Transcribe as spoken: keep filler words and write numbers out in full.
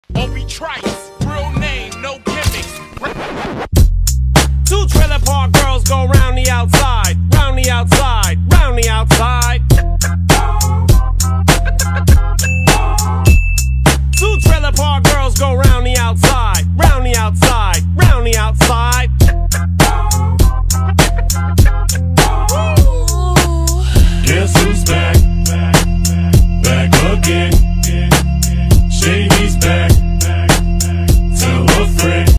Obi Trice, real name, no gimmicks. Two trailer park girls go round the outside, round the outside.